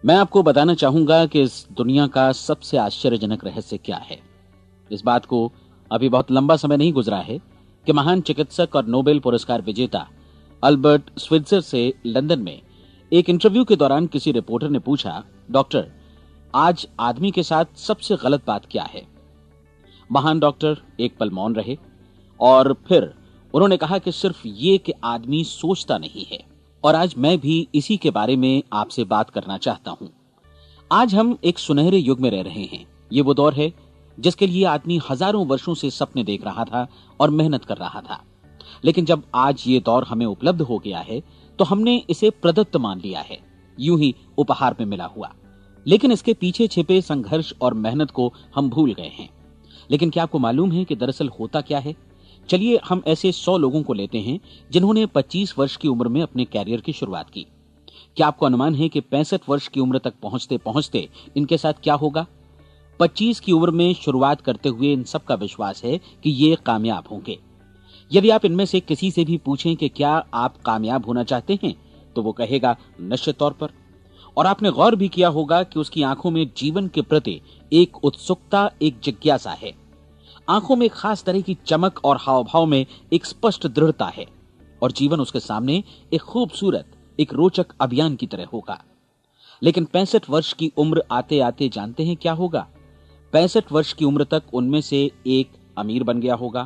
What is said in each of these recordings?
मैं आपको बताना चाहूंगा कि इस दुनिया का सबसे आश्चर्यजनक रहस्य क्या है। इस बात को अभी बहुत लंबा समय नहीं गुजरा है कि महान चिकित्सक और नोबेल पुरस्कार विजेता अल्बर्ट स्विट्जर से लंदन में एक इंटरव्यू के दौरान किसी रिपोर्टर ने पूछा, डॉक्टर, आज आदमी के साथ सबसे गलत बात क्या है? महान डॉक्टर एक पल मौन रहे और फिर उन्होंने कहा कि सिर्फ ये कि आदमी सोचता नहीं है। और आज मैं भी इसी के बारे में आपसे बात करना चाहता हूं। आज हम एक सुनहरे युग में रह रहे हैं। ये वो दौर है जिसके लिए आदमी हजारों वर्षों से सपने देख रहा था और मेहनत कर रहा था। लेकिन जब आज ये दौर हमें उपलब्ध हो गया है तो हमने इसे प्रदत्त मान लिया है, यूं ही उपहार में मिला हुआ। लेकिन इसके पीछे छिपे संघर्ष और मेहनत को हम भूल गए हैं। लेकिन क्या आपको मालूम है कि दरअसल होता क्या है? चलिए हम ऐसे 100 लोगों को लेते हैं जिन्होंने 25 वर्ष की उम्र में अपने कैरियर की शुरुआत की। क्या आपको अनुमान है कि 65 वर्ष की उम्र तक पहुंचते पहुंचते इनके साथ क्या होगा? 25 की उम्र में शुरुआत करते हुए इन सब का विश्वास है कि ये कामयाब होंगे। यदि आप इनमें से किसी से भी पूछें कि क्या आप कामयाब होना चाहते हैं, तो वो कहेगा निश्चित तौर पर। और आपने गौर भी किया होगा कि उसकी आंखों में जीवन के प्रति एक उत्सुकता, एक जिज्ञासा है। आंखों में खास तरह की चमक और हाव भाव में एक स्पष्ट दृढ़ता है और जीवन उसके सामने एक खूबसूरत, एक रोचक अभियान की तरह होगा। लेकिन 65 वर्ष की उम्र आते आते जानते हैं क्या होगा? 65 वर्ष की उम्र तक उनमें से एक अमीर बन गया होगा,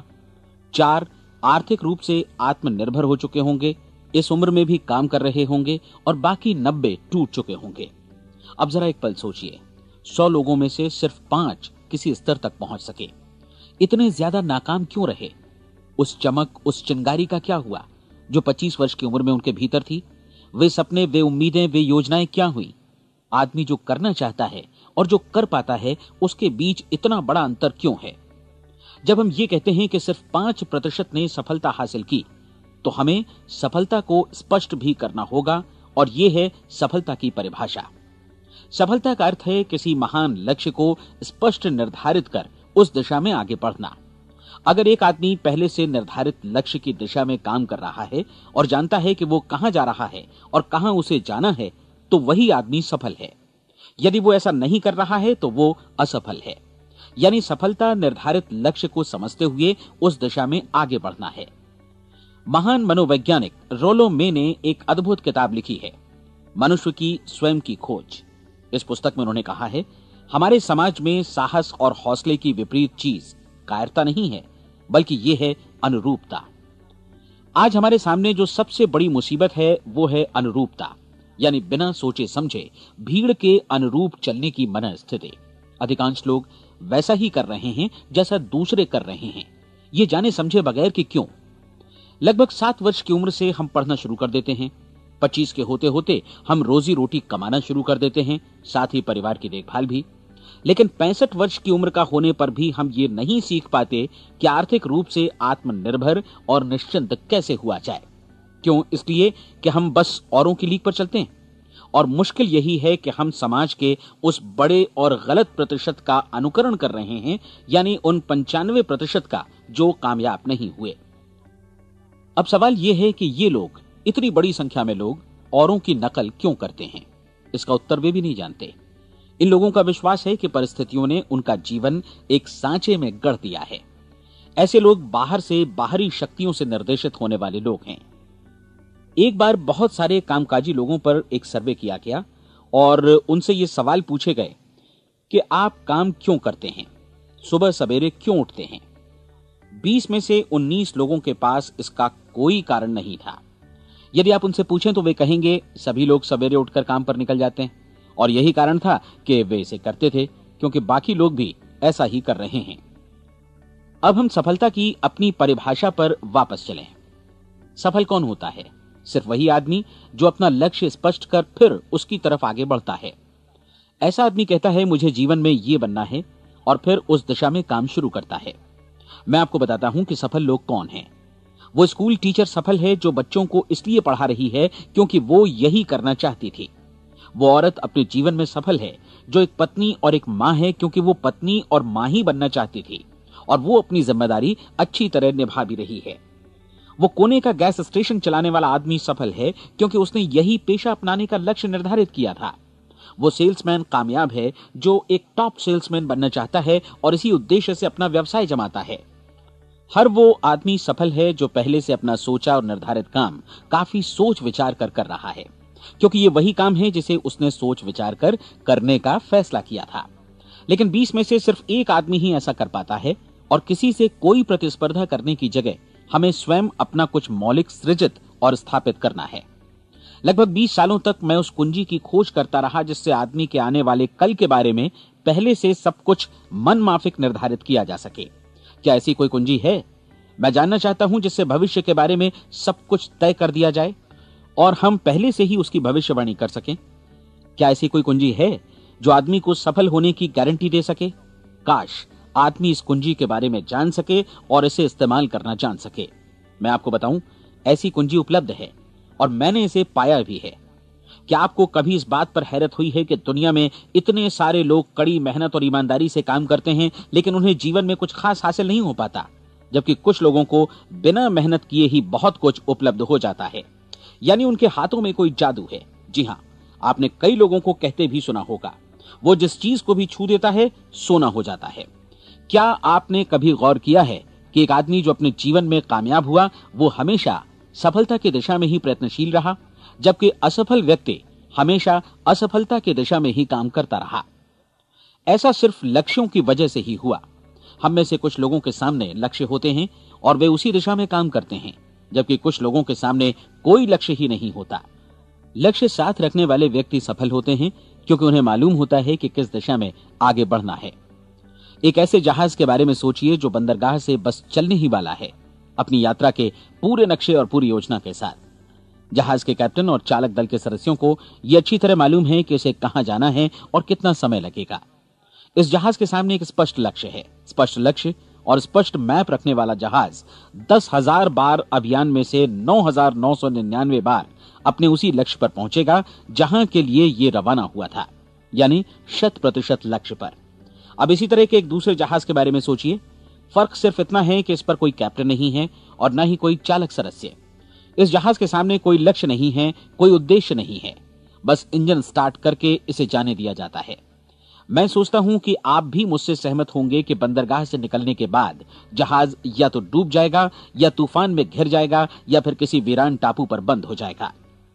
4 आर्थिक रूप से आत्मनिर्भर हो चुके होंगे, इस उम्र में भी काम कर रहे होंगे और बाकी 90 टूट चुके होंगे। अब जरा एक पल सोचिए, 100 लोगों में से सिर्फ 5 किसी स्तर तक पहुंच सके। इतने ज्यादा नाकाम क्यों रहे? उस चमक, उस चिंगारी का क्या हुआ जो 25 वर्ष की उम्र में उनके भीतर थी? वे सपने, वे उम्मीदें, वे योजनाएं क्या हुई? आदमी जो करना चाहता है और जो कर पाता है, उसके बीच इतना बड़ा अंतर क्यों है? जब हम ये कहते हैं कि सिर्फ 5% ने सफलता हासिल की, तो हमें सफलता को स्पष्ट भी करना होगा और यह है सफलता की परिभाषा। सफलता का अर्थ है किसी महान लक्ष्य को स्पष्ट निर्धारित कर उस दिशा में आगे बढ़ना। अगर एक आदमी पहले से निर्धारित लक्ष्य की दिशा में काम कर रहा है और जानता है कि वो कहां जा रहा है और कहां उसे जाना है, तो वही आदमी सफल है। यदि वो ऐसा नहीं कर रहा है तो वो असफल है। यानी सफलता निर्धारित लक्ष्य को समझते हुए उस दिशा में आगे बढ़ना है। महान मनोवैज्ञानिक रोलो मे ने एक अद्भुत किताब लिखी है, मनुष्य की स्वयं की खोज। इस पुस्तक में उन्होंने कहा है, हमारे समाज में साहस और हौसले की विपरीत चीज कायरता नहीं है, बल्कि यह है अनुरूपता। आज हमारे सामने जो सबसे बड़ी मुसीबत है वो है अनुरूपता, यानी बिना सोचे समझे भीड़ के अनुरूप चलने की मनस्थिति। अधिकांश लोग वैसा ही कर रहे हैं जैसा दूसरे कर रहे हैं, ये जाने समझे बगैर कि क्यों। लगभग 7 वर्ष की उम्र से हम पढ़ना शुरू कर देते हैं। 25 के होते होते हम रोजी रोटी कमाना शुरू कर देते हैं, साथ ही परिवार की देखभाल भी। लेकिन 65 वर्ष की उम्र का होने पर भी हम ये नहीं सीख पाते कि आर्थिक रूप से आत्मनिर्भर और निश्चिंत कैसे हुआ जाए। क्यों? इसलिए कि हम बस औरों की लीक पर चलते हैं। और मुश्किल यही है कि हम समाज के उस बड़े और गलत प्रतिशत का अनुकरण कर रहे हैं, यानी उन 95% का जो कामयाब नहीं हुए। अब सवाल यह है कि ये लोग, इतनी बड़ी संख्या में लोग, औरों की नकल क्यों करते हैं? इसका उत्तर वे भी नहीं जानते। इन लोगों का विश्वास है कि परिस्थितियों ने उनका जीवन एक सांचे में गढ़ दिया है। ऐसे लोग बाहर से, बाहरी शक्तियों से निर्देशित होने वाले लोग हैं। एक बार बहुत सारे कामकाजी लोगों पर एक सर्वे किया गया और उनसे ये सवाल पूछे गए कि आप काम क्यों करते हैं, सुबह सवेरे क्यों उठते हैं? 20 में से 19 लोगों के पास इसका कोई कारण नहीं था। यदि आप उनसे पूछें तो वे कहेंगे सभी लोग सवेरे उठकर काम पर निकल जाते हैं और यही कारण था कि वे इसे करते थे क्योंकि बाकी लोग भी ऐसा ही कर रहे हैं। अब हम सफलता की अपनी परिभाषा पर वापस चलें। सफल कौन होता है? सिर्फ वही आदमी जो अपना लक्ष्य स्पष्ट कर फिर उसकी तरफ आगे बढ़ता है। ऐसा आदमी कहता है मुझे जीवन में ये बनना है और फिर उस दिशा में काम शुरू करता है। मैं आपको बताता हूं कि सफल लोग कौन हैं। वो स्कूल टीचर सफल है जो बच्चों को इसलिए पढ़ा रही है क्योंकि वो यही करना चाहती थी। वो औरत अपने जीवन में सफल है जो एक पत्नी और एक मां है क्योंकि वो पत्नी और मां ही बनना चाहती थी और वो अपनी जिम्मेदारी अच्छी तरह निभा भी रही है। वो कोने का गैस स्टेशन चलाने वाला आदमी सफल है क्योंकि उसने यही पेशा अपनाने का लक्ष्य निर्धारित किया था। वो सेल्समैन कामयाब है जो एक टॉप सेल्समैन बनना चाहता है और इसी उद्देश्य से अपना व्यवसाय जमाता है। हर वो आदमी सफल है जो पहले से अपना सोचा और निर्धारित काम काफी सोच विचार कर रहा है, क्योंकि ये वही काम है जिसे उसने सोच विचार कर करने का फैसला किया था। लेकिन 20 में से सिर्फ एक आदमी ही ऐसा कर पाता है, और किसी से कोई प्रतिस्पर्धा करने की जगह हमें स्वयं अपना कुछ मौलिक सृजित और स्थापित करना है। लगभग 20 सालों तक मैं उस कुंजी की खोज करता रहा जिससे आदमी के आने वाले कल के बारे में पहले से सब कुछ मन माफिक निर्धारित किया जा सके। क्या ऐसी कोई कुंजी है? मैं जानना चाहता हूं जिससे भविष्य के बारे में सब कुछ तय कर दिया जाए और हम पहले से ही उसकी भविष्यवाणी कर सकें। क्या ऐसी कोई कुंजी है जो आदमी को सफल होने की गारंटी दे सके? काश आदमी इस कुंजी के बारे में जान सके और इसे इस्तेमाल करना जान सके। मैं आपको बताऊं, ऐसी कुंजी उपलब्ध है और मैंने इसे पाया भी है। क्या आपको कभी इस बात पर हैरत हुई है कि दुनिया में इतने सारे लोग कड़ी मेहनत और ईमानदारी से काम करते हैं, लेकिन उन्हें जीवन में कुछ खास हासिल नहीं हो पाता, जबकि कुछ लोगों को बिना मेहनत किए ही बहुत कुछ उपलब्ध हो जाता है। यानी उनके हाथों में कोई जादू है। जी हां, आपने कई लोगों को कहते भी सुना होगा, वो जिस चीज को भी छू देता है सोना हो जाता है। क्या आपने कभी गौर किया है कि एक आदमी जो अपने जीवन में कामयाब हुआ वो हमेशा सफलता की दिशा में ही प्रयत्नशील रहा, जबकि असफल व्यक्ति हमेशा असफलता की दिशा में ही काम करता रहा? ऐसा सिर्फ लक्ष्यों की वजह से ही हुआ। हम में से कुछ लोगों के सामने लक्ष्य होते हैं और वे उसी दिशा में काम करते हैं, जबकि कुछ लोगों के सामने कोई लक्ष्य ही नहीं होता। लक्ष्य साथ रखने वाले व्यक्ति सफल होते हैं क्योंकि उन्हें मालूम होता है कि किस दिशा में आगे बढ़ना है। एक ऐसे जहाज के बारे में सोचिए जो बंदरगाह से बस चलने ही वाला है, अपनी यात्रा के पूरे नक्शे और पूरी योजना के साथ। जहाज के कैप्टन और चालक दल के सदस्यों को यह अच्छी तरह मालूम है कि उसे कहां जाना है और कितना समय लगेगा। इस जहाज के सामने एक स्पष्ट लक्ष्य है। स्पष्ट लक्ष्य और स्पष्ट मैप रखने वाला जहाज 10,000 बार अभियान में से 9,999 बार अपने उसी लक्ष्य पर पहुंचेगा जहां के लिए ये रवाना हुआ था, यानी 100% लक्ष्य पर। अब इसी तरह के एक दूसरे जहाज के बारे में सोचिए। फर्क सिर्फ इतना है कि इस पर कोई कैप्टन नहीं है और न ही कोई चालक सदस्य। इस जहाज के सामने कोई लक्ष्य नहीं है, कोई उद्देश्य नहीं है, बस इंजन स्टार्ट करके इसे जाने दिया जाता है। मैं सोचता हूं कि आप भी मुझसे सहमत होंगे कि बंदरगाह से निकलने के बाद जहाज या तो डूब जाएगा या तूफान में घिर जाएगा या फिर किसी वीरान टापू पर बंद हो जाएगा।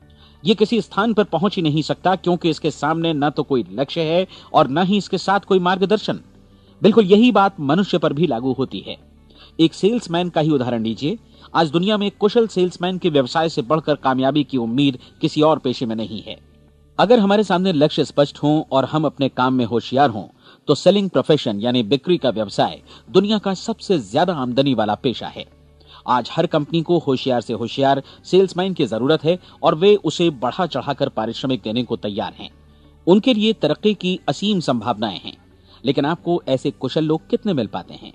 ये किसी स्थान पर पहुंच ही नहीं सकता क्योंकि इसके सामने न तो कोई लक्ष्य है और न ही इसके साथ कोई मार्गदर्शन। बिल्कुल यही बात मनुष्य पर भी लागू होती है। एक सेल्समैन का ही उदाहरण लीजिए। आज दुनिया में कुशल सेल्समैन के व्यवसाय से बढ़कर कामयाबी की उम्मीद किसी और पेशे में नहीं है। अगर हमारे सामने लक्ष्य स्पष्ट हों और हम अपने काम में होशियार हों तो सेलिंग प्रोफेशन यानी बिक्री का व्यवसाय दुनिया का सबसे ज्यादा आमदनी वाला पेशा है। आज हर कंपनी को होशियार से होशियार सेल्समैन की जरूरत है और वे उसे बढ़ा चढ़ाकर पारिश्रमिक देने को तैयार हैं। उनके लिए तरक्की की असीम संभावनाएं हैं, लेकिन आपको ऐसे कुशल लोग कितने मिल पाते हैं?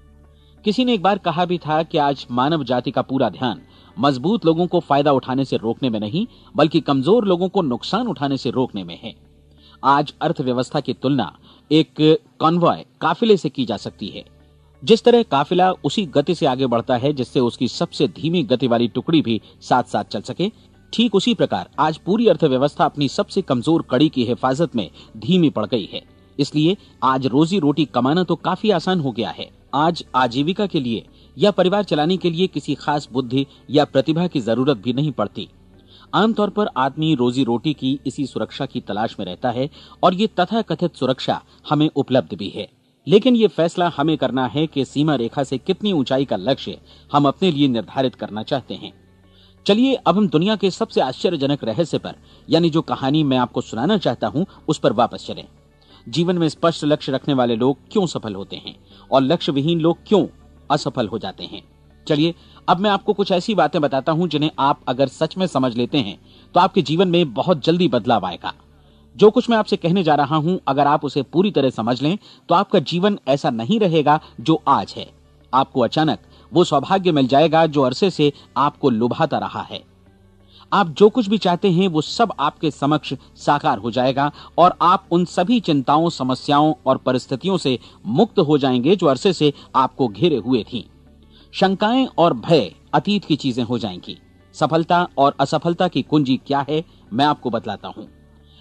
किसी ने एक बार कहा भी था कि आज मानव जाति का पूरा ध्यान मजबूत लोगों को फायदा उठाने से रोकने में नहीं, बल्कि कमजोर लोगों को नुकसान उठाने से रोकने में है। आज अर्थव्यवस्था की तुलना एक कॉन्वॉय काफिले से की जा सकती है। जिस तरह काफिला उसी गति से आगे बढ़ता है जिससे उसकी सबसे धीमी गति वाली टुकड़ी भी साथ साथ चल सके, ठीक उसी प्रकार आज पूरी अर्थव्यवस्था अपनी सबसे कमजोर कड़ी की हिफाजत में धीमी पड़ गई है। इसलिए आज रोजी रोटी कमाना तो काफी आसान हो गया है। आज आजीविका के लिए या परिवार चलाने के लिए किसी खास बुद्धि या प्रतिभा की जरूरत भी नहीं पड़ती। आमतौर पर आदमी रोजी रोटी की इसी सुरक्षा की तलाश में रहता है और ये तथाकथित सुरक्षा हमें उपलब्ध भी है। लेकिन ये फैसला हमें करना है कि सीमा रेखा से कितनी ऊंचाई का लक्ष्य हम अपने लिए निर्धारित करना चाहते हैं। चलिए अब हम दुनिया के सबसे आश्चर्यजनक रहस्य पर, यानी जो कहानी मैं आपको सुनाना चाहता हूं, उस पर वापस चलें। जीवन में स्पष्ट लक्ष्य रखने वाले लोग क्यों सफल होते हैं और लक्ष्य विहीन लोग क्यों असफल हो जाते हैं? चलिए अब मैं आपको कुछ ऐसी बातें बताता हूं जिन्हें आप अगर सच में समझ लेते हैं तो आपके जीवन में बहुत जल्दी बदलाव आएगा। जो कुछ मैं आपसे कहने जा रहा हूं, अगर आप उसे पूरी तरह समझ लें तो आपका जीवन ऐसा नहीं रहेगा जो आज है। आपको अचानक वो सौभाग्य मिल जाएगा जो अरसे से आपको लुभाता रहा है। आप जो कुछ भी चाहते हैं वो सब आपके समक्ष साकार हो जाएगा और आप उन सभी चिंताओं, समस्याओं और परिस्थितियों से मुक्त हो जाएंगे जो अरसे से आपको घेरे हुए थीं। शंकाएं और भय अतीत की चीजें हो जाएंगी। सफलता और असफलता की कुंजी क्या है, मैं आपको बतलाता हूं।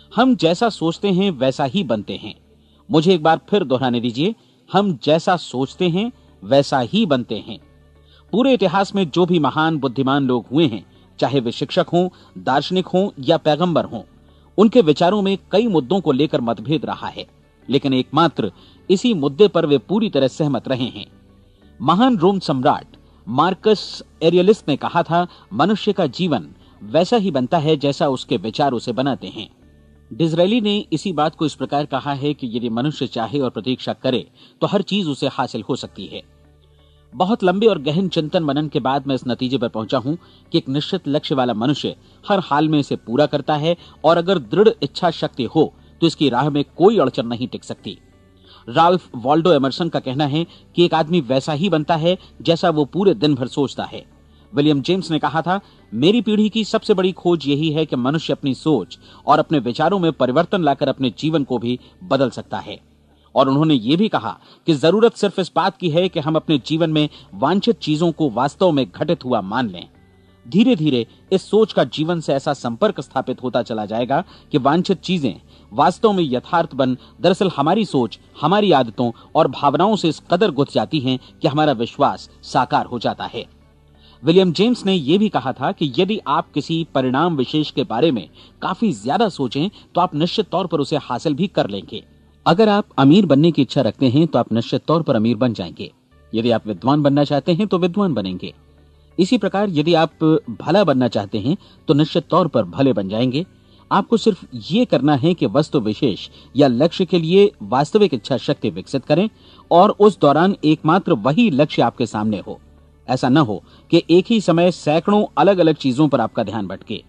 हम जैसा सोचते हैं वैसा ही बनते हैं। मुझे एक बार फिर दोहराने दीजिए, हम जैसा सोचते हैं वैसा ही बनते हैं। पूरे इतिहास में जो भी महान बुद्धिमान लोग हुए हैं, चाहे वे शिक्षक हों, दार्शनिक हों या पैगंबर हों, उनके विचारों में कई मुद्दों को लेकर मतभेद रहा है, लेकिन एकमात्र इसी मुद्दे पर वे पूरी तरह सहमत रहे हैं। महान रोम सम्राट मार्कस एरियलिस ने कहा था, मनुष्य का जीवन वैसा ही बनता है जैसा उसके विचार उसे बनाते हैं। डिज़रायली ने इसी बात को इस प्रकार कहा है कि यदि मनुष्य चाहे और प्रतीक्षा करे तो हर चीज उसे हासिल हो सकती है। बहुत लंबे और गहन चिंतन मनन के बाद मैं इस नतीजे पर पहुंचा हूं कि एक निश्चित लक्ष्य वाला मनुष्य हर हाल में इसे पूरा करता है, और अगर दृढ़ इच्छा शक्ति हो तो इसकी राह में कोई अड़चन नहीं टिक सकती। राल्फ वॉल्डो एमर्सन का कहना है कि एक आदमी वैसा ही बनता है जैसा वो पूरे दिन भर सोचता है। विलियम जेम्स ने कहा था, मेरी पीढ़ी की सबसे बड़ी खोज यही है कि मनुष्य अपनी सोच और अपने विचारों में परिवर्तन लाकर अपने जीवन को भी बदल सकता है। और उन्होंने ये भी कहा कि जरूरत सिर्फ इस बात की है कि हम अपने जीवन में वांछित चीजों को वास्तव में घटित हुआ मान लें। धीरे धीरे इस सोच का जीवन से ऐसा संपर्क स्थापित होता चला जाएगा कि वांछित चीजें वास्तव में यथार्थ बन दरअसल हमारी सोच, हमारी आदतों और भावनाओं से इस कदर गुथ जाती हैं कि हमारा विश्वास साकार हो जाता है। विलियम जेम्स ने यह भी कहा था कि यदि आप किसी परिणाम विशेष के बारे में काफी ज्यादा सोचें तो आप निश्चित तौर पर उसे हासिल भी कर लेंगे। अगर आप अमीर बनने की इच्छा रखते हैं तो आप निश्चित तौर पर अमीर बन जाएंगे। यदि आप विद्वान बनना चाहते हैं तो विद्वान बनेंगे। इसी प्रकार यदि आप भला बनना चाहते हैं तो निश्चित तौर पर भले बन जाएंगे। आपको सिर्फ ये करना है कि वस्तु विशेष या लक्ष्य के लिए वास्तविक इच्छा शक्ति विकसित करें, और उस दौरान एकमात्र वही लक्ष्य आपके सामने हो। ऐसा न हो कि एक ही समय सैकड़ों अलग अलग चीजों पर आपका ध्यान भटके।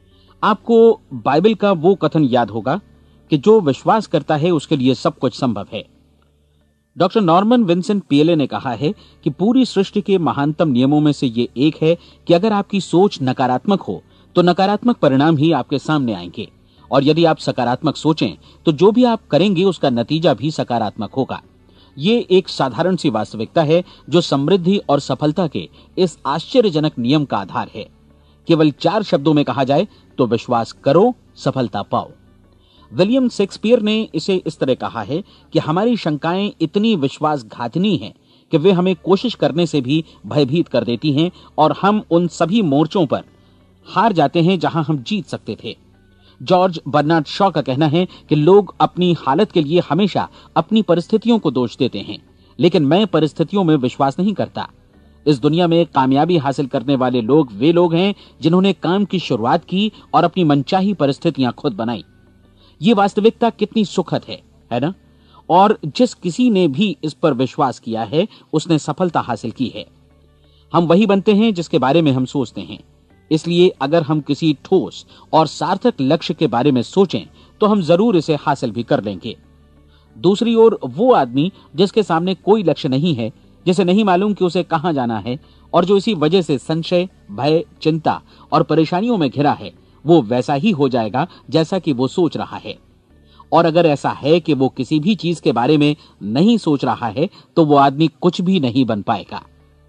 आपको बाइबल का वो कथन याद होगा कि जो विश्वास करता है उसके लिए सब कुछ संभव है। डॉक्टर नॉर्मन विंसेंट पीएले ने कहा है कि पूरी सृष्टि के महानतम नियमों में से ये एक है कि अगर आपकी सोच नकारात्मक हो तो नकारात्मक परिणाम ही आपके सामने आएंगे, और यदि आप सकारात्मक सोचें तो जो भी आप करेंगे उसका नतीजा भी सकारात्मक होगा। ये एक साधारण सी वास्तविकता है जो समृद्धि और सफलता के इस आश्चर्यजनक नियम का आधार है। केवल 4 शब्दों में कहा जाए तो विश्वास करो, सफलता पाओ। विलियम शेक्सपियर ने इसे इस तरह कहा है कि हमारी शंकाएं इतनी विश्वासघातिनी हैं कि वे हमें कोशिश करने से भी भयभीत कर देती हैं, और हम उन सभी मोर्चों पर हार जाते हैं जहां हम जीत सकते थे। जॉर्ज बर्नार्ड शॉ का कहना है कि लोग अपनी हालत के लिए हमेशा अपनी परिस्थितियों को दोष देते हैं, लेकिन मैं परिस्थितियों में विश्वास नहीं करता। इस दुनिया में कामयाबी हासिल करने वाले लोग वे लोग हैं जिन्होंने काम की शुरुआत की और अपनी मनचाही परिस्थितियां खुद बनाई। ये वास्तविकता कितनी सुखद है ना? और जिस किसी ने भी इस पर विश्वास किया है उसने सफलता हासिल की है। हम वही बनते हैं जिसके बारे में हम सोचते हैं। इसलिए अगर हम किसी ठोस और सार्थक लक्ष्य के बारे में सोचें तो हम जरूर इसे हासिल भी कर लेंगे। दूसरी ओर वो आदमी जिसके सामने कोई लक्ष्य नहीं है, जिसे नहीं मालूम कि उसे कहां जाना है, और जो इसी वजह से संशय, भय, चिंता और परेशानियों में घिरा है, वो वैसा ही हो जाएगा जैसा कि वो सोच रहा है। और अगर ऐसा है कि वो किसी भी चीज के बारे में नहीं सोच रहा है तो वो आदमी कुछ भी नहीं बन पाएगा।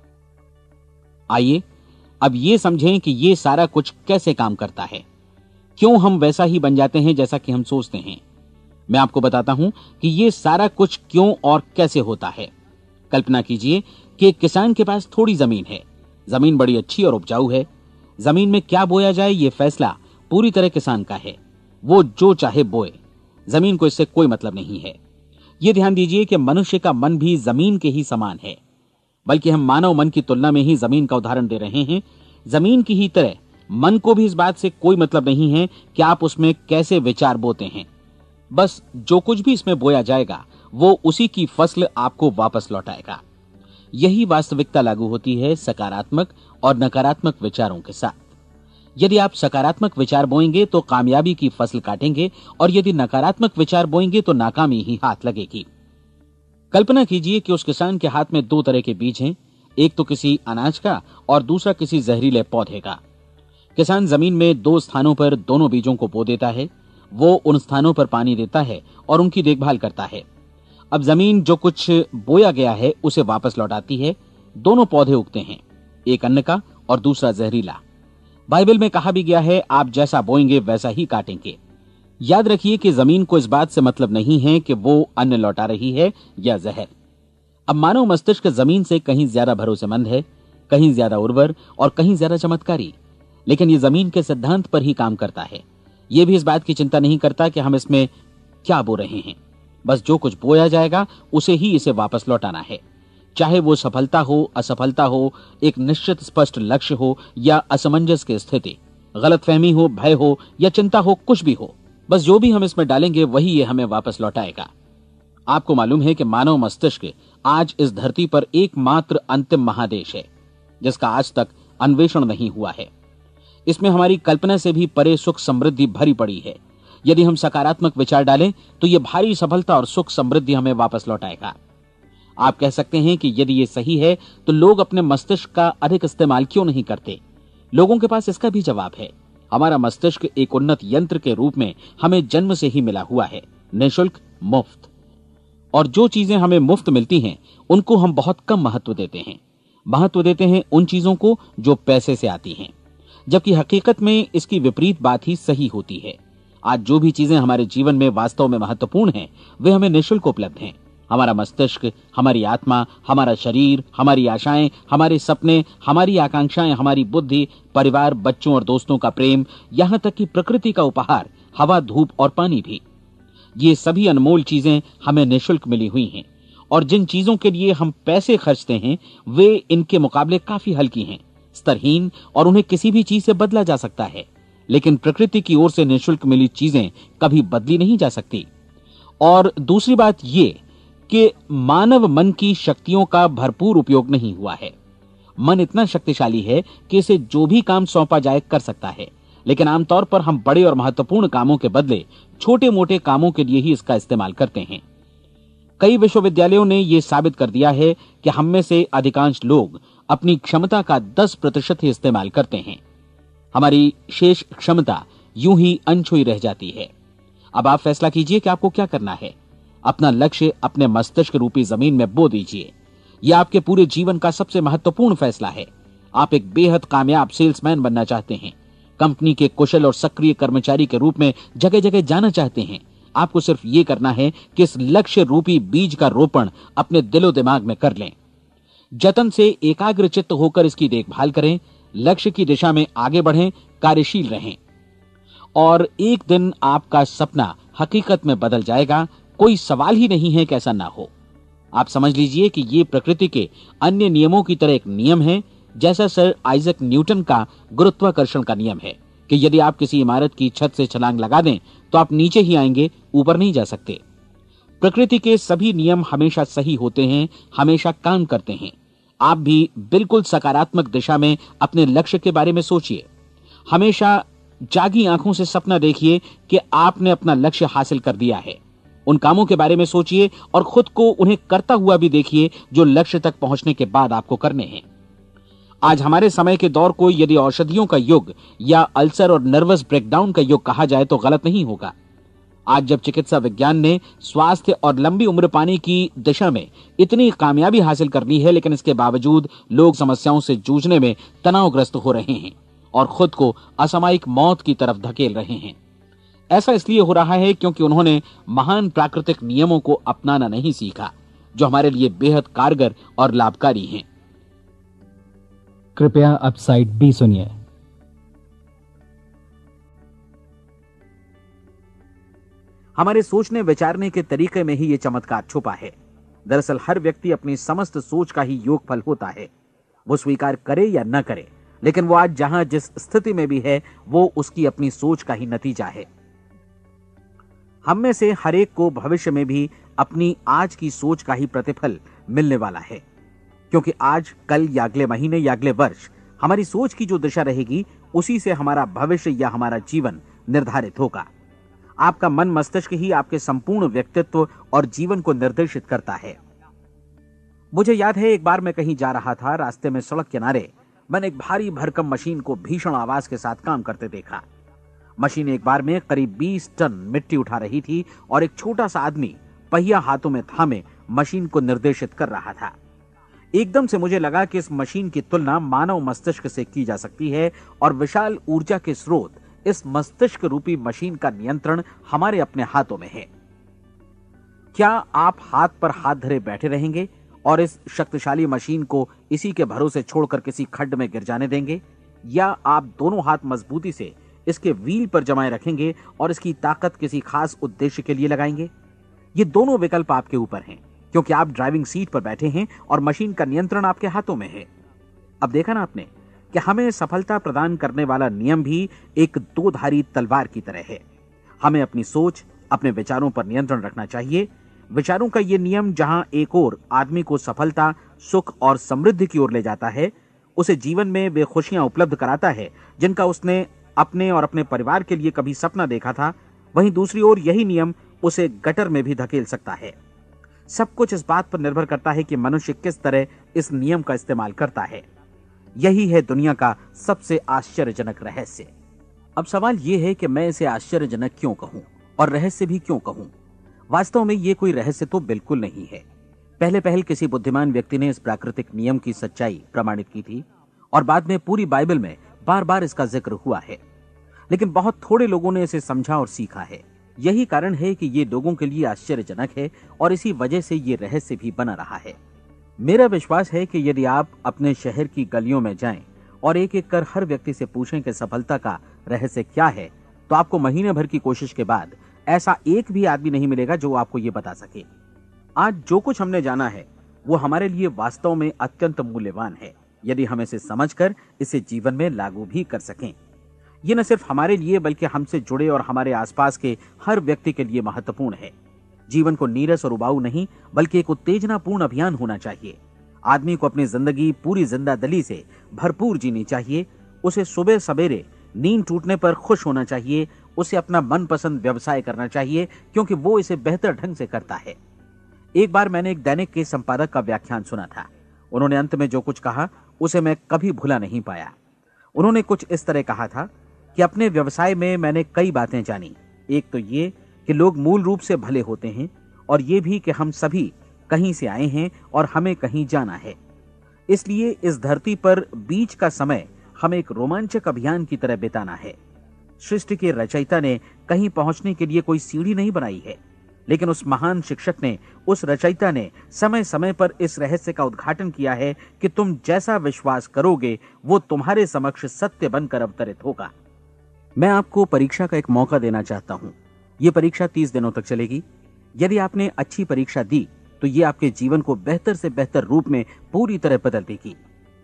आइए अब ये समझें कि ये सारा कुछ कैसे काम करता है, क्यों हम वैसा ही बन जाते हैं जैसा कि हम सोचते हैं। मैं आपको बताता हूं कि ये सारा कुछ क्यों और कैसे होता है। कल्पना कीजिए कि एक किसान के पास थोड़ी जमीन है। जमीन बड़ी अच्छी और उपजाऊ है। जमीन में क्या बोया जाए ये फैसला पूरी तरह किसान का है। वो जो चाहे बोए, जमीन को इससे कोई मतलब नहीं है। ये ध्यान दीजिए कि मनुष्य का मन भी जमीन के ही समान है, बल्कि हम मानव मन की तुलना में ही जमीन का उदाहरण दे रहे हैं। जमीन की ही तरह मन को भी इस बात से कोई मतलब नहीं है कि आप उसमें कैसे विचार बोते हैं। बस जो कुछ भी इसमें बोया जाएगा वो उसी की फसल आपको वापस लौटाएगा। यही वास्तविकता लागू होती है सकारात्मक और नकारात्मक विचारों के साथ। यदि आप सकारात्मक विचार बोएंगे तो कामयाबी की फसल काटेंगे, और यदि नकारात्मक विचार बोएंगे तो नाकामी ही हाथ लगेगी। कल्पना कीजिए कि उस किसान के हाथ में 2 तरह के बीज हैं, एक तो किसी अनाज का और दूसरा किसी जहरीले पौधे का। किसान जमीन में 2 स्थानों पर दोनों बीजों को बो देता है। वो उन स्थानों पर पानी देता है और उनकी देखभाल करता है। अब जमीन जो कुछ बोया गया है उसे वापस लौटाती है। दोनों पौधे उगते हैं, एक अन्न का और दूसरा जहरीला। बाइबल में कहा भी गया है, आप जैसा बोएंगे वैसा ही काटेंगे। याद रखिए कि जमीन को इस बात से मतलब नहीं है कि वो अन्न लौटा रही है या जहर। अब मानव मस्तिष्क जमीन से कहीं ज्यादा भरोसेमंद है, कहीं ज्यादा उर्वर और कहीं ज्यादा चमत्कारी, लेकिन ये जमीन के सिद्धांत पर ही काम करता है। ये भी इस बात की चिंता नहीं करता कि हम इसमें क्या बो रहे हैं। बस जो कुछ बोया जाएगा उसे ही इसे वापस लौटाना है, चाहे वो सफलता हो, असफलता हो, एक निश्चित स्पष्ट लक्ष्य हो या असमंजस की स्थिति, गलतफहमी हो, भय हो या चिंता हो, कुछ भी हो। बस जो भी हम इसमें डालेंगे वही ये हमें वापस लौटाएगा। आपको मालूम है कि मानव मस्तिष्क आज इस धरती पर एकमात्र अंतिम महादेश है जिसका आज तक अन्वेषण नहीं हुआ है। इसमें हमारी कल्पना से भी परे सुख समृद्धि भरी पड़ी है। यदि हम सकारात्मक विचार डालें तो यह भारी सफलता और सुख समृद्धि हमें वापस लौटाएगा। आप कह सकते हैं कि यदि ये सही है तो लोग अपने मस्तिष्क का अधिक इस्तेमाल क्यों नहीं करते? लोगों के पास इसका भी जवाब है। हमारा मस्तिष्क एक उन्नत यंत्र के रूप में हमें जन्म से ही मिला हुआ है, निःशुल्क, मुफ्त। और जो चीजें हमें मुफ्त मिलती हैं उनको हम बहुत कम महत्व देते हैं। महत्व देते हैं उन चीजों को जो पैसे से आती हैं, जबकि हकीकत में इसकी विपरीत बात ही सही होती है। आज जो भी चीजें हमारे जीवन में वास्तव में महत्वपूर्ण हैं वे हमें निःशुल्क उपलब्ध हैं। हमारा मस्तिष्क, हमारी आत्मा, हमारा शरीर, हमारी आशाएं, हमारे सपने, हमारी आकांक्षाएं, हमारी बुद्धि, परिवार, बच्चों और दोस्तों का प्रेम, यहां तक कि प्रकृति का उपहार, हवा, धूप और पानी भी। ये सभी अनमोल चीजें हमें निःशुल्क मिली हुई हैं, और जिन चीजों के लिए हम पैसे खर्चते हैं वे इनके मुकाबले काफी हल्की हैं, स्तरहीन, और उन्हें किसी भी चीज से बदला जा सकता है। लेकिन प्रकृति की ओर से निःशुल्क मिली चीजें कभी बदली नहीं जा सकती। और दूसरी बात ये कि मानव मन की शक्तियों का भरपूर उपयोग नहीं हुआ है। मन इतना शक्तिशाली है कि इसे जो भी काम सौंपा जाए कर सकता है, लेकिन आमतौर पर हम बड़े और महत्वपूर्ण कामों के बदले छोटे मोटे कामों के लिए ही इसका इस्तेमाल करते हैं। कई विश्वविद्यालयों ने यह साबित कर दिया है कि हम में से अधिकांश लोग अपनी क्षमता का 10% ही इस्तेमाल करते हैं। हमारी शेष क्षमता यूं ही अनछुई रह जाती है। अब आप फैसला कीजिए कि आपको क्या करना है। अपना लक्ष्य अपने मस्तिष्क रूपी जमीन में बो दीजिए। यह आपके पूरे जीवन का सबसे महत्वपूर्ण फैसला है। आप एक बेहद कामयाब सेल्समैन बनना चाहते हैं, कंपनी के कुशल और सक्रिय कर्मचारी के रूप में जगह जगह जाना चाहते हैं। आपको सिर्फ ये करना है कि इस लक्ष्य रूपी बीज का रोपण अपने दिलो दिमाग में कर लें। जतन से एकाग्रचित्त होकर इसकी देखभाल करें, लक्ष्य की दिशा में आगे बढ़ें, कार्यशील रहें, और एक दिन आपका सपना हकीकत में बदल जाएगा। कोई सवाल ही नहीं है कि ऐसा ना हो। आप समझ लीजिए कि ये प्रकृति के अन्य नियमों की तरह एक नियम है, जैसा सर आइजक न्यूटन का गुरुत्वाकर्षण का नियम है कि यदि आप किसी इमारत की छत से छलांग लगा दें तो आप नीचे ही आएंगे, ऊपर नहीं जा सकते। प्रकृति के सभी नियम हमेशा सही होते हैं, हमेशा काम करते हैं। आप भी बिल्कुल सकारात्मक दिशा में अपने लक्ष्य के बारे में सोचिए। हमेशा जागी आंखों से सपना देखिए कि आपने अपना लक्ष्य हासिल कर दिया है। उन कामों के बारे में सोचिए और खुद को उन्हें करता हुआ भी देखिए जो लक्ष्य तक पहुंचने के बाद आपको करने हैं। आज हमारे समय के दौर को यदि औषधियों का युग या अल्सर और नर्वस ब्रेकडाउन का युग कहा जाए तो गलत नहीं होगा। आज जब चिकित्सा विज्ञान ने स्वास्थ्य और लंबी उम्र पाने की दिशा में इतनी कामयाबी हासिल कर ली है, लेकिन इसके बावजूद लोग समस्याओं से जूझने में तनावग्रस्त हो रहे हैं और खुद को असामयिक मौत की तरफ धकेल रहे हैं। ऐसा इसलिए हो रहा है क्योंकि उन्होंने महान प्राकृतिक नियमों को अपनाना नहीं सीखा, जो हमारे लिए बेहद कारगर और लाभकारी हैं। कृपया अब साइड बी सुनिए। हमारे सोचने विचारने के तरीके में ही ये चमत्कार छुपा है। दरअसल हर व्यक्ति अपनी समस्त सोच का ही योगफल होता है। वो स्वीकार करे या न करे, लेकिन वो आज जहां जिस स्थिति में भी है वो उसकी अपनी सोच का ही नतीजा है। हम में से हर एक को भविष्य में भी अपनी आज की सोच का ही प्रतिफल मिलने वाला है, क्योंकि आज, कल या अगले महीने या अगले वर्ष हमारी सोच की जो दिशा रहेगी उसी से हमारा भविष्य या हमारा जीवन निर्धारित होगा। आपका मन मस्तिष्क ही आपके संपूर्ण व्यक्तित्व और जीवन को निर्देशित करता है। मुझे याद है एक बार मैं कहीं जा रहा था, रास्ते में सड़क किनारे मैंने एक भारी भरकम मशीन को भीषण आवाज के साथ काम करते देखा। मशीन एक बार में करीब 20 टन मिट्टी उठा रही थी और एक छोटा सा आदमी पहिया हाथों में थामे मशीन को निर्देशित कर रहा था। एकदम से मुझे लगा कि इस मशीन की तुलना मानव मस्तिष्क से की जा सकती है और विशाल ऊर्जा के स्रोत इस मस्तिष्क रूपी मशीन का नियंत्रण हमारे अपने हाथों में है। क्या आप हाथ पर हाथ धरे बैठे रहेंगे और इस शक्तिशाली मशीन को इसी के भरोसे छोड़कर किसी खड्ड में गिर जाने देंगे, या आप दोनों हाथ मजबूती से इसके व्हील पर जमाए रखेंगे और इसकी ताकत किसी खास उद्देश्य के लिए लगाएंगे? ये दोनों विकल्प आपके ऊपर हैं, क्योंकि आप ड्राइविंग सीट पर बैठे हैं और मशीन का नियंत्रण आपके हाथों में है। अब देखा ना आपने कि हमें सफलता प्रदान करने वाला नियम भी एक दो-धारी तलवार की तरह है। हमें अपनी सोच, अपने विचारों पर नियंत्रण रखना चाहिए। विचारों का यह नियम जहां एक ओर आदमी को सफलता, सुख और समृद्धि की ओर ले जाता है, उसे जीवन में वे खुशियां उपलब्ध कराता है जिनका उसने अपने और अपने परिवार के लिए कभी सपना देखा था, वहीं दूसरी ओर यही नियम उसे गटर में भी धकेल सकता है। सब कुछ इस बात पर निर्भर करता है कि मनुष्य किस तरह इस नियम का इस्तेमाल करता है। यही है दुनिया का सबसे आश्चर्यजनक रहस्य। अब सवाल यह है कि मैं इसे आश्चर्यजनक क्यों कहूं और रहस्य भी क्यों कहूं? वास्तव में यह कोई रहस्य तो बिल्कुल नहीं है। पहले किसी बुद्धिमान व्यक्ति ने इस प्राकृतिक नियम की सच्चाई प्रमाणित की थी और बाद में पूरी बाइबल में बार बार इसका जिक्र हुआ है, लेकिन बहुत थोड़े लोगों ने इसे समझा और सीखा है। यही कारण है कि ये लोगों के लिए आश्चर्यजनक है और इसी वजह से ये रहस्य भी बना रहा है। मेरा विश्वास है कि यदि आप अपने शहर की गलियों में जाएं और एक एक कर हर व्यक्ति से पूछें कि सफलता का रहस्य क्या है, तो आपको महीने भर की कोशिश के बाद ऐसा एक भी आदमी नहीं मिलेगा जो आपको ये बता सके। आज जो कुछ हमने जाना है वो हमारे लिए वास्तव में अत्यंत मूल्यवान है, यदि हम इसे समझकर इसे जीवन में लागू भी कर सकें। ये न सिर्फ हमारे लिए बल्कि हमसे जुड़े और हमारे आसपास के हर व्यक्ति के लिए महत्वपूर्ण है। जीवन को नीरस और उबाऊ नहीं बल्कि एक उत्तेजनापूर्ण अभियान होना चाहिए। आदमी को अपनी जिंदगी पूरी जिंदादिली से भरपूर जीनी चाहिए। उसे सुबह सवेरे नींद टूटने पर खुश होना चाहिए। उसे अपना मनपसंद व्यवसाय करना चाहिए क्योंकि वो इसे बेहतर ढंग से करता है। एक बार मैंने एक दैनिक के संपादक का व्याख्यान सुना था। उन्होंने अंत में जो कुछ कहा उसे मैं कभी भुला नहीं पाया। उन्होंने कुछ इस तरह कहा था कि अपने व्यवसाय में मैंने कई बातें जानी। एक तो ये कि लोग मूल रूप से भले होते हैं और ये भी कि हम सभी कहीं से आए हैं और हमें कहीं जाना है। इसलिए इस धरती पर बीच का समय हमें एक रोमांचक अभियान की तरह बिताना है। सृष्टि के रचयिता ने कहीं पहुंचने के लिए कोई सीढ़ी नहीं बनाई है, लेकिन उस महान शिक्षक ने, उस रचयिता ने समय समय पर इस रहस्य का उद्घाटन किया है कि तुम जैसा विश्वास करोगे वो तुम्हारे समक्ष सत्य बनकर अवतरित होगा। मैं आपको परीक्षा का एक मौका देना चाहता हूं। यह परीक्षा 30 दिनों तक चलेगी। यदि आपने अच्छी परीक्षा दी तो यह आपके जीवन को बेहतर से बेहतर रूप में पूरी तरह बदल देगी।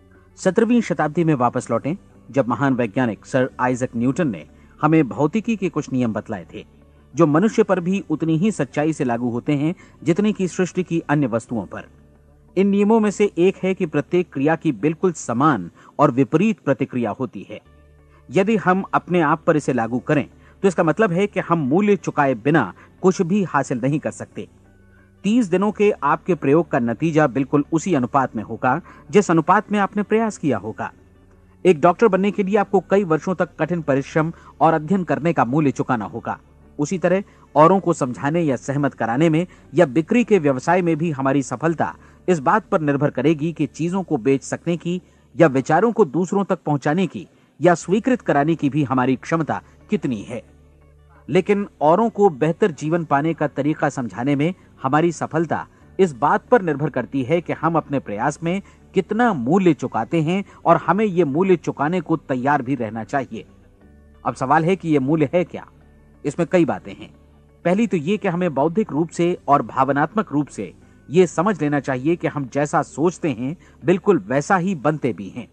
17वीं शताब्दी में वापस लौटें, जब महान वैज्ञानिक सर आइजक न्यूटन ने हमें भौतिकी के कुछ नियम बतलाए थे जो मनुष्य पर भी उतनी ही सच्चाई से लागू होते हैं जितनी की सृष्टि की अन्य वस्तुओं पर। इन नियमों में से एक है कि प्रत्येक क्रिया की बिल्कुल समान और विपरीत प्रतिक्रिया होती है। यदि हम अपने आप पर इसे लागू करें तो इसका मतलब है कि हम मूल्य चुकाए बिना कुछ भी हासिल नहीं कर सकते। 30 दिनों के आपके प्रयोग का नतीजा बिल्कुल उसी अनुपात में होगा जिस अनुपात में आपने प्रयास किया होगा। एक डॉक्टर बनने के लिए आपको कई वर्षों तक कठिन परिश्रम और अध्ययन करने का मूल्य चुकाना होगा। उसी तरह औरों को समझाने या सहमत कराने में या बिक्री के व्यवसाय में भी हमारी सफलता इस बात पर निर्भर करेगी कि चीजों को बेच सकने की या विचारों को दूसरों तक पहुंचाने की या स्वीकृत कराने की भी हमारी क्षमता कितनी है। लेकिन औरों को बेहतर जीवन पाने का तरीका समझाने में हमारी सफलता इस बात पर निर्भर करती है कि हम अपने प्रयास में कितना मूल्य चुकाते हैं और हमें यह मूल्य चुकाने को तैयार भी रहना चाहिए। अब सवाल है कि यह मूल्य है क्या? इसमें कई बातें हैं। पहली तो यह कि हमें बौद्धिक रूप से और भावनात्मक रूप से यह समझ लेना चाहिए कि हम जैसा सोचते हैं बिल्कुल वैसा ही बनते भी हैं।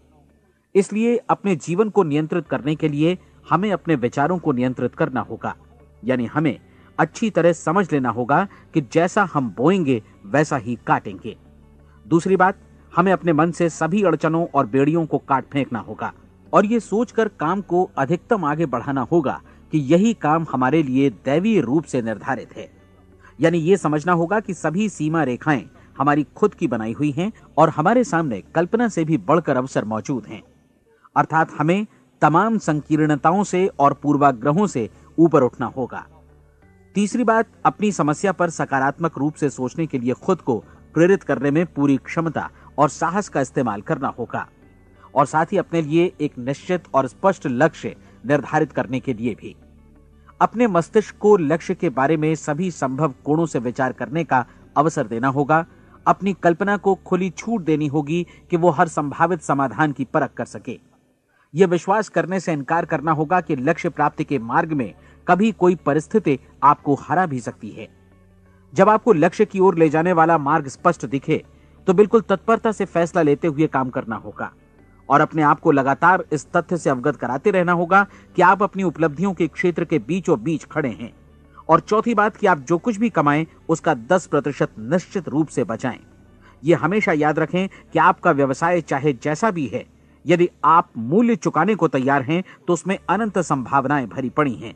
इसलिए अपने जीवन को नियंत्रित करने के लिए हमें अपने विचारों को नियंत्रित करना होगा। यानी हमें अच्छी तरह समझ लेना होगा कि जैसा हम बोएंगे वैसा ही काटेंगे। दूसरी बात, हमें अपने मन से सभी अड़चनों और बेड़ियों को काट फेंकना होगा और ये सोचकर काम को अधिकतम आगे बढ़ाना होगा कि यही काम हमारे लिए दैवीय रूप से निर्धारित है। यानी ये समझना होगा कि सभी सीमा रेखाएं हमारी खुद की बनाई हुई हैं और हमारे सामने कल्पना से भी बढ़कर अवसर मौजूद हैं। अर्थात हमें तमाम संकीर्णताओं से और पूर्वाग्रहों से ऊपर उठना होगा। तीसरी बात, अपनी समस्या पर सकारात्मक रूप से सोचने के लिए खुद को प्रेरित करने में पूरी क्षमता और साहस का इस्तेमाल करना होगा और साथ ही अपने लिए एक निश्चित और स्पष्ट लक्ष्य निर्धारित करने के लिए भी। अपने मस्तिष्क को लक्ष्य के बारे में सभी संभव कोणों से विचार करने का अवसर देना होगा। अपनी कल्पना को खुली छूट देनी होगी कि वो हर संभावित समाधान की परख कर सके। यह विश्वास करने से इनकार करना होगा कि लक्ष्य प्राप्ति के मार्ग में कभी कोई परिस्थिति आपको हरा भी सकती है। जब आपको लक्ष्य की ओर ले जाने वाला मार्ग स्पष्ट दिखे तो बिल्कुल तत्परता से फैसला लेते हुए काम करना होगा और अपने आप को लगातार इस तथ्य से अवगत कराते रहना होगा कि आप अपनी उपलब्धियों के क्षेत्र के बीचों बीच खड़े हैं। और चौथी बात कि आप जो कुछ भी कमाएं उसका 10% निश्चित रूप से बचाएं। यह हमेशा याद रखें कि आपका व्यवसाय चाहे जैसा भी है, यदि आप मूल्य चुकाने को तैयार हैं तो उसमें अनंत संभावनाएं भरी पड़ी हैं।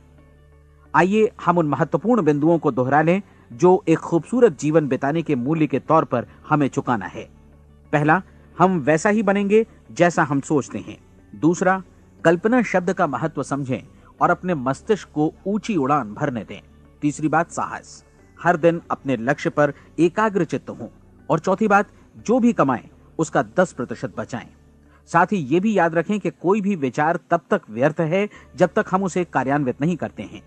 आइए हम उन महत्वपूर्ण बिंदुओं को दोहरा लें जो एक खूबसूरत जीवन बिताने के मूल्य के तौर पर हमें चुकाना है। पहला, हम वैसा ही बनेंगे जैसा हम सोचते हैं। दूसरा, कल्पना शब्द का महत्व समझें और अपने मस्तिष्क को ऊंची उड़ान भरने दें। तीसरी बात, साहस, हर दिन अपने लक्ष्य पर एकाग्र चित्त हों। और चौथी बात, जो भी कमाएं उसका 10% बचाएं। साथ ही ये भी याद रखें कि कोई भी विचार तब तक व्यर्थ है जब तक हम उसे कार्यान्वित नहीं करते हैं।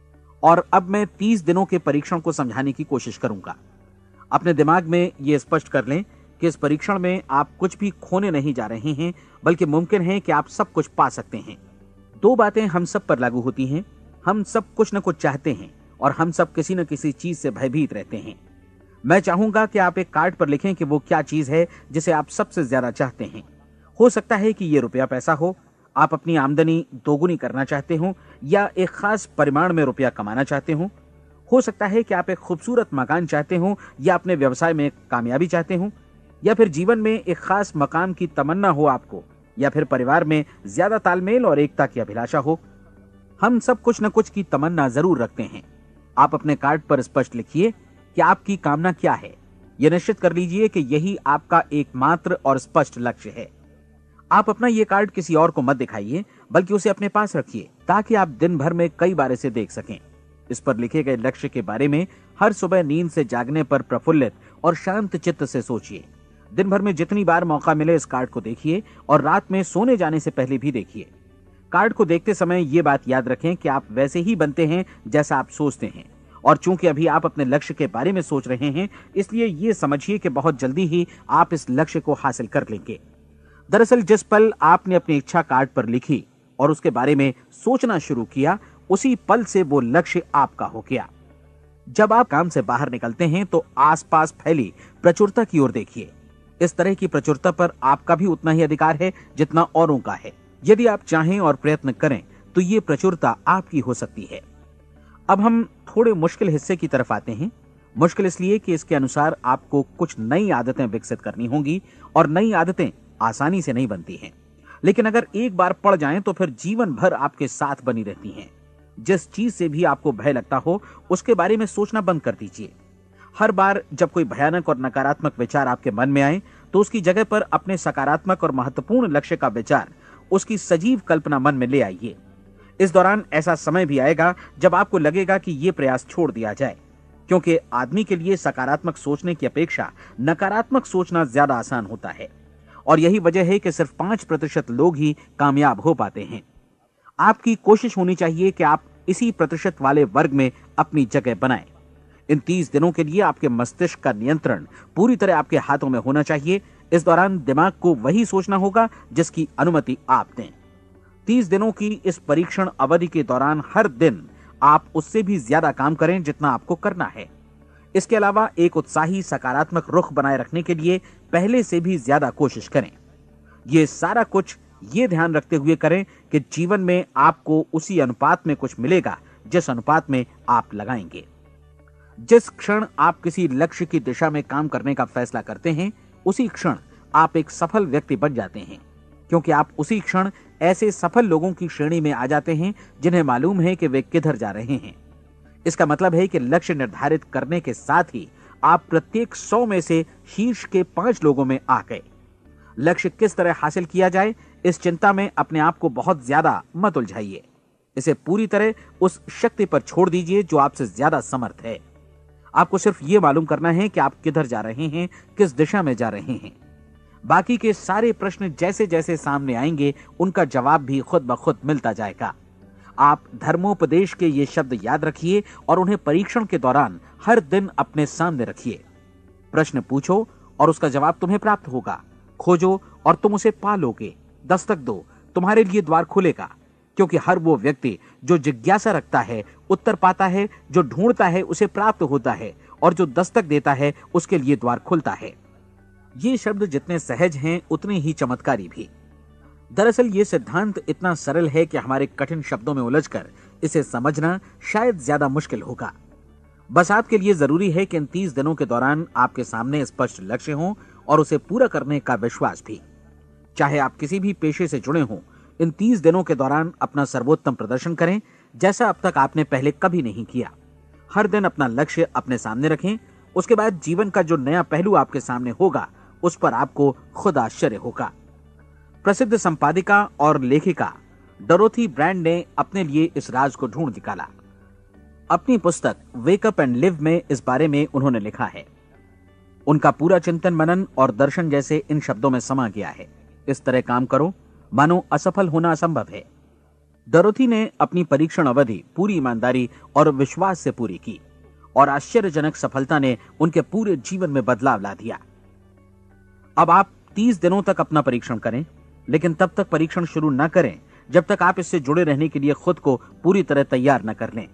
और अब मैं 30 दिनों के परीक्षण को समझाने की कोशिश करूंगा। अपने दिमाग में यह स्पष्ट कर लें कि इस परीक्षण में आप कुछ भी खोने नहीं जा रहे हैं, बल्कि मुमकिन है कि आप सब कुछ पा सकते हैं। 2 बातें हम सब पर लागू होती हैं। हम सब कुछ न कुछ चाहते हैं और हम सब किसी न किसी चीज से भयभीत रहते हैं। मैं चाहूंगा कि आप एक कार्ड पर लिखें कि वो क्या चीज है जिसे आप सबसे ज्यादा चाहते हैं। हो सकता है कि ये रुपया पैसा हो, आप अपनी आमदनी दोगुनी करना चाहते हो, या एक खास परिमाण में रुपया कमाना चाहते हो सकता है कि आप एक खूबसूरत मकान चाहते हो, या अपने व्यवसाय में कामयाबी चाहते हो, या फिर जीवन में एक खास मकाम की तमन्ना हो आपको, या फिर परिवार में ज्यादा तालमेल और एकता की अभिलाषा हो। हम सब कुछ न कुछ की तमन्ना जरूर रखते हैं। आप अपने कार्ड पर स्पष्ट लिखिए कि आपकी कामना क्या है। यह निश्चित कर लीजिए कि यही आपका एकमात्र और स्पष्ट लक्ष्य है। आप अपना यह कार्ड किसी और को मत दिखाइए, बल्कि उसे अपने पास रखिए ताकि आप दिन भर में कई बार इसे देख सकें। इस पर लिखे गए लक्ष्य के बारे में हर सुबह नींद से जागने पर प्रफुल्लित और शांत चित्त से सोचिए। दिन भर में जितनी बार मौका मिले इस कार्ड को देखिए और रात में सोने जाने से पहले भी देखिए। कार्ड को देखते समय ये बात याद रखें कि आप वैसे ही बनते हैं जैसा आप सोचते हैं, और चूंकि अभी आप अपने लक्ष्य के बारे में सोच रहे हैं, इसलिए ये समझिए कि बहुत जल्दी ही आप इस लक्ष्य को हासिल कर लेंगे। दरअसल जिस पल आपने अपनी इच्छा कार्ड पर लिखी और उसके बारे में सोचना शुरू किया, उसी पल से वो लक्ष्य आपका हो गया। जब आप काम से बाहर निकलते हैं तो आसपास फैली प्रचुरता की ओर देखिए। इस तरह की प्रचुरता पर आपका भी उतना ही अधिकार है जितना औरों का है। यदि आप चाहें और प्रयत्न करें तो ये प्रचुरता आपकी हो सकती है। अब हम थोड़े मुश्किल हिस्से की तरफ आते हैं। मुश्किल इसलिए कि इसके अनुसार आपको कुछ नई आदतें विकसित करनी होंगी, और नई आदतें आसानी से नहीं बनती हैं, लेकिन अगर एक बार पड़ जाएं तो फिर जीवन भर आपके साथ बनी रहती हैं। जिस चीज से भी आपको भय लगता हो उसके बारे में सोचना बंद कर दीजिए। हर बार जब कोई भयानक और नकारात्मक विचार आपके मन में आए तो उसकी जगह पर अपने सकारात्मक और महत्वपूर्ण लक्ष्य का विचार, उसकी सजीव कल्पना मन में ले आइए। इस दौरान ऐसा समय भी आएगा जब आपको लगेगा कि यह प्रयास छोड़ दिया जाए, क्योंकि आदमी के लिए सकारात्मक सोचने की अपेक्षा नकारात्मक सोचना ज्यादा आसान होता है, और यही वजह है कि सिर्फ 5% लोग ही कामयाब हो पाते हैं। आपकी कोशिश होनी चाहिए कि आप इसी प्रतिशत वाले वर्ग में अपनी जगह बनाएं। इन 30 दिनों के लिए आपके मस्तिष्क का नियंत्रण पूरी तरह आपके हाथों में होना चाहिए। इस दौरान दिमाग को वही सोचना होगा जिसकी अनुमति आप दें। 30 दिनों की इस परीक्षण अवधि के दौरान हर दिन आप उससे भी ज्यादा काम करें जितना आपको करना है। इसके अलावा एक उत्साही सकारात्मक रुख बनाए रखने के लिए पहले से भी ज्यादा कोशिश करें। ये सारा कुछ ये ध्यान रखते हुए करें कि जीवन में आपको उसी अनुपात में कुछ मिलेगा जिस अनुपात में आप लगाएंगे। जिस क्षण आप किसी लक्ष्य की दिशा में काम करने का फैसला करते हैं, उसी क्षण आप एक सफल व्यक्ति बन जाते हैं, क्योंकि आप उसी क्षण ऐसे सफल लोगों की श्रेणी में आ जाते हैं जिन्हें मालूम है कि वे किधर जा रहे हैं। इसका मतलब है कि लक्ष्य निर्धारित करने के साथ ही आप प्रत्येक 100 में से शीर्ष के 5 लोगों में आ गए। लक्ष्य किस तरह हासिल किया जाए, इस चिंता में अपने आप को बहुत ज्यादा मत उलझाइए। इसे पूरी तरह उस शक्ति पर छोड़ दीजिए जो आपसे ज्यादा समर्थ है। आपको सिर्फ ये मालूम करना है कि आप किधर जा रहे हैं, किस दिशा में जा रहे हैं। बाकी के सारे प्रश्न जैसे जैसे सामने आएंगे, उनका जवाब भी खुद ब खुद मिलता जाएगा। आप धर्मोपदेश के ये शब्द याद रखिए और उन्हें परीक्षण के दौरान हर दिन अपने सामने रखिए। प्रश्न पूछो और उसका जवाब तुम्हें प्राप्त होगा। खोजो और तुम उसे पा लोगे। दस्तक दो, तुम्हारे लिए द्वार खुलेगा। क्योंकि हर वो व्यक्ति जो जिज्ञासा रखता है उत्तर पाता है, जो ढूंढता है उसे प्राप्त होता है, और जो दस्तक देता है उसके लिए द्वार खुलता है। ये शब्द जितने सहज हैं उतने ही चमत्कारी भी। दरअसल ये सिद्धांत इतना सरल है कि हमारे कठिन शब्दों में उलझकर इसे समझना शायद ज्यादा मुश्किल होगा। बस आपके लिए जरूरी है कि इन 30 दिनों के दौरान आपके सामने स्पष्ट लक्ष्य हो और उसे पूरा करने का विश्वास भी। चाहे आप किसी भी पेशे से जुड़े हों, इन 30 दिनों के दौरान अपना सर्वोत्तम प्रदर्शन करें, जैसा अब तक आपने पहले कभी नहीं किया। हर दिन अपना लक्ष्य अपने सामने रखें। उसके बाद जीवन का जो नया पहलू आपके सामने होगा उस पर आपको खुद आश्चर्य होगा। प्रसिद्ध संपादिका और लेखिका डोरोथी ब्रैंड ने अपने लिए इस राज को ढूंढ निकाला। अपनी पुस्तक वेक अप एंड लिव में इस बारे में उन्होंने लिखा है। उनका पूरा चिंतन मनन और दर्शन जैसे इन शब्दों में समा गया है। इस तरह काम करो मानो असफल होना असंभव है। डोरोथी ने अपनी परीक्षण अवधि पूरी ईमानदारी और विश्वास से पूरी की और आश्चर्यजनक सफलता ने उनके पूरे जीवन में बदलाव ला दिया। अब आप 30 दिनों तक अपना परीक्षण करें, लेकिन तब तक परीक्षण शुरू न करें जब तक आप इससे जुड़े रहने के लिए खुद को पूरी तरह तैयार न कर लें।